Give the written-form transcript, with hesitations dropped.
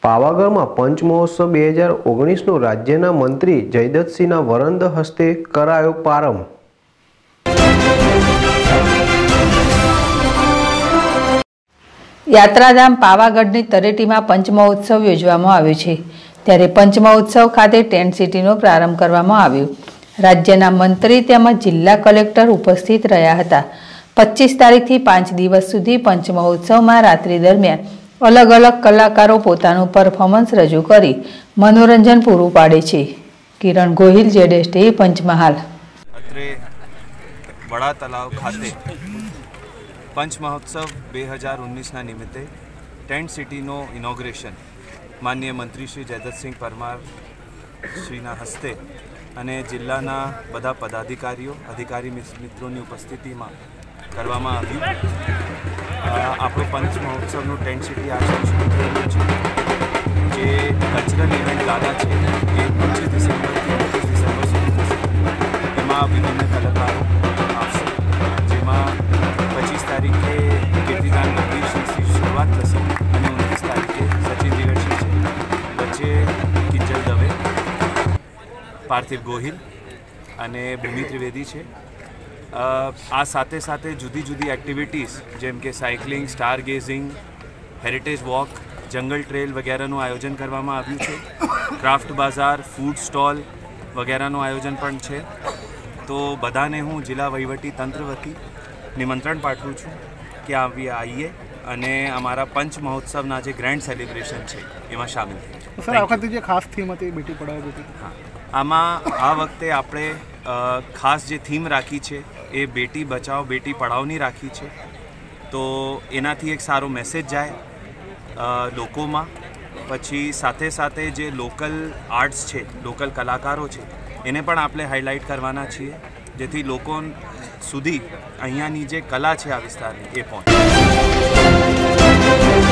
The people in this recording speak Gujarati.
પાવાગઢમાં પંચમહોત્સવ 2019નો રાજ્યના મંત્રી જયદ્રથસિંહના વરદ હસ્તે કરાયો પ્રારંભ। યાત્રાધામ પાવાગઢની તળેટીમાં પંચમહોત્સવ યોજવામાં આવ્યો છે, ત્યારે પંચમહોત્સવ ખાતે ટેન્ટ સિટીનો પ્રારંભ કરવામાં આવ્યો। રાજ્યના મંત્રી તેમજ જિલ્લા કલેક્ટર ઉપસ્થિત રહ્યા હતા। 25 તારીખથી 5 દિવસ સુધી પંચમહોત્સવમાં રાત્રિ દરમિયાન અલગ અલગ કલાકારો પોતાનું પરફોર્મન્સ રજૂ કરી મનોરંજન પૂરું પાડે છે। કિરણ ગોહિલ, ZST પંચમહાલ। અત્રે બડા તલાવ ખાતે पंच महोत्सव 2019 निमित्ते टेंट सिटी नो इनॉग्रेशन माननीय मंत्री श्री जयद्रथ परमार श्रीना हस्ते अने जिल्लाना बधा पदाधिकारीओ अधिकारी मित्रों की उपस्थिति में करवामां आव्युं। आपणो पंच महोत्सव टेंट सिटी आशा शुरू थयेलुं छे, जे कल्चरल इवेंट गाला है ये 25 डिसेम्बर થી 29 डिसेम्बर सुधी थशे। एमां विभिन्न कलाकारो आवशे, जेमां 25 तारीखे कीर्तिदान मंदिर श्री शुरुआत थशे અને 29 तारीखे सचिन दिवेशी છે, વચ્ચે કિંજલ દવે, પાર્થિવ ગોહિલ અને ભૂમિ ત્રિવેદી છે। આ સાથે સાથે જુદી જુદી એક્ટિવિટીઝ જેમ કે cycling, star gazing, heritage walk, jungle trail વગેરેનું આયોજન કરવામાં આવ્યું છે। ક્રાફ્ટ બાજાર, ફૂડ સ્ટોલ વગેરેનું આયોજન પણ છે। તો બધાને હું જિલ્લા વહીવટી તંત્ર વતી નિમંત્રણ પાઠવું છું કે આવીએ અને અમારા પંચ મહોત્સવના જે ગ્રેન્ડ સેલિબ્રેશન છે એમાં સામેલ થઈએ। સર, આ વખતે જે ખાસ થીમ હતી બેટી પઢાઓ બેટી, હા, આમાં આ વખતે આપણે ખાસ જે થીમ રાખી છે એ બેટી બચાવો બેટી પઢાઓની રાખી છે। તો એનાથી એક સારો મેસેજ જાય લોકોમાં। પછી સાથે સાથે જે લોકલ આર્ટ્સ છે, લોકલ કલાકારો છે, એને પણ આપણે હાઇલાઇટ કરવાના છીએ, જેથી લોકો સુધી અહીંયાની જે કલા છે આ વિસ્તારની એ પહોંચે।